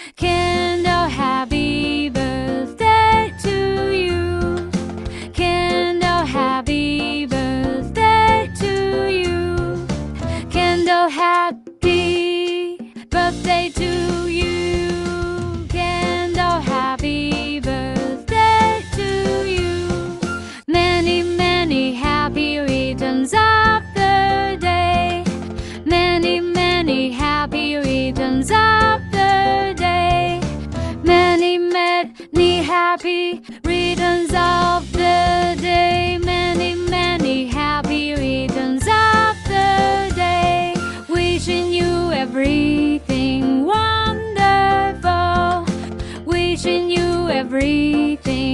Kendall, happy birthday to you. Kendall, happy birthday to you. Kendall, happy birthday to you. Kendall, happy birthday to you. Many, many happy returns of the day. Many, many happy returns of the day. Many, many happy returns of the day. Many, many happy returns of the day. Wishing you everything wonderful. Wishing you everything